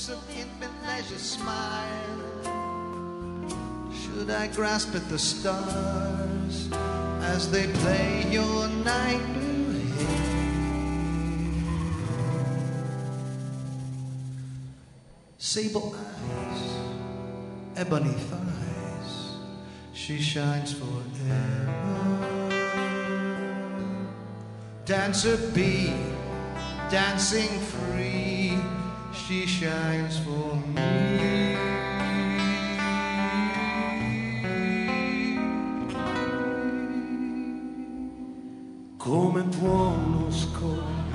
lips of infant leisure smile. Should I grasp at the stars as they play your night blue hair? Sable eyes, ebony thighs, she shines forever. Dancer bee, dancing free, she shines for me. Come può uno scoglio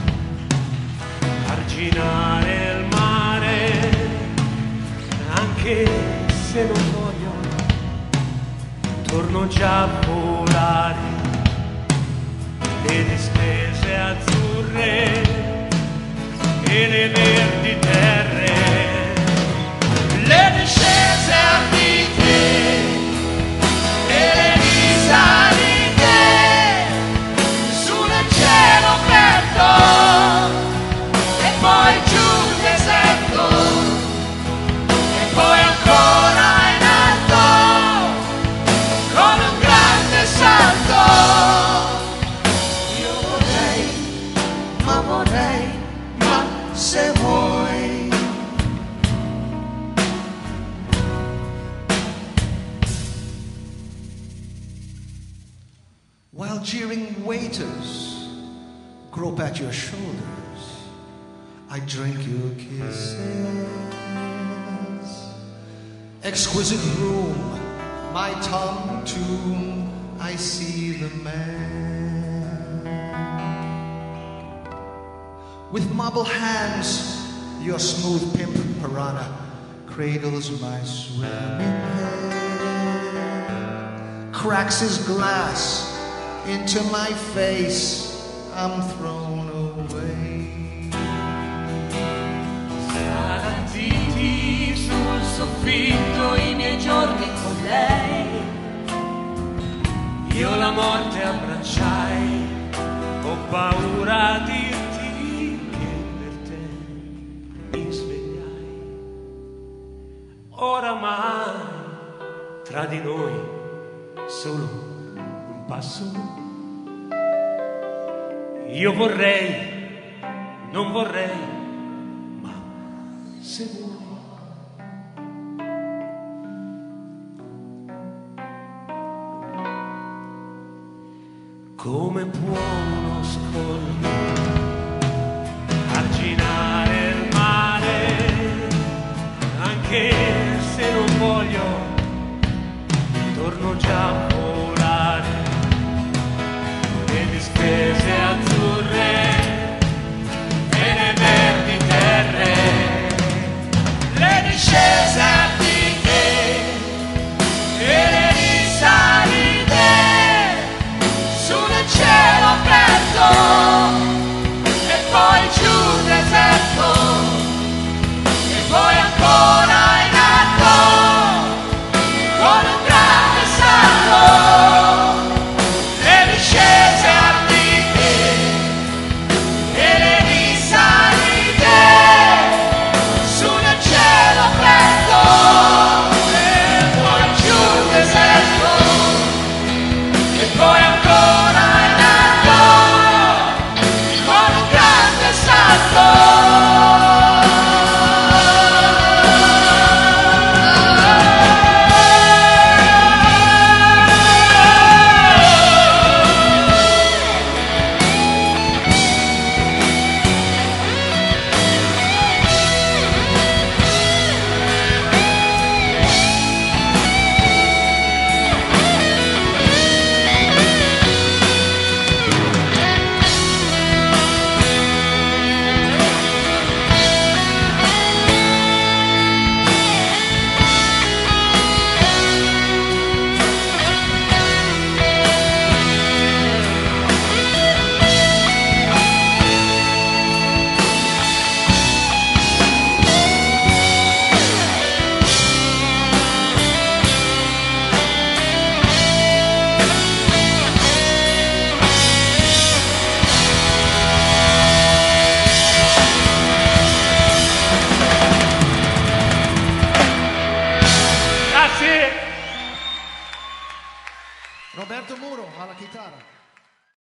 arginare il mare, anche se non voglio, torno già a volare. Le distese azzurre e le verdi terre, le discese antiche e le risalite sul cielo aperto e poi giù il deserto e poi ancora in alto con un grande salto. Se vuoi. While jeering waiters grope at your shoulders, I drink your kisses. Exquisite room, my tongue tomb, I see the man. With marble hands, your smooth pimp piranha cradles my swimming head, cracks his glass into my face, I'm thrown away. Spartiti sul soffitto i miei giorni con lei, io la morte abbracciai, ho paura di oramai tra di noi solo un passo. Io vorrei, non vorrei, ma se vuoi. Come può uno scoglio arginare il mare, anche se non voglio, torno già a volare. Le distese azzurre e le verdi terre, le discese antiche e le risalite sul cielo aperto e poi giù il deserto e poi ancora in alto con un grande salto. Le discese antiche e le risalite sul cielo aperto e poi giù il deserto e poi ancora in alto con un grande salto. Grazie. Roberto Muro alla chitarra.